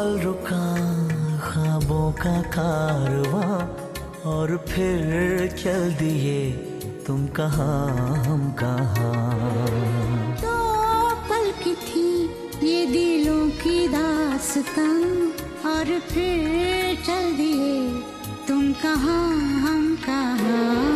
पल रुका ख्वाबों का कारवां, और फिर चल दिए तुम कहाँ हम कहाँ। तो पल की थी ये दिलों की दास्तां, और फिर चल दिए तुम कहाँ हम कहाँ।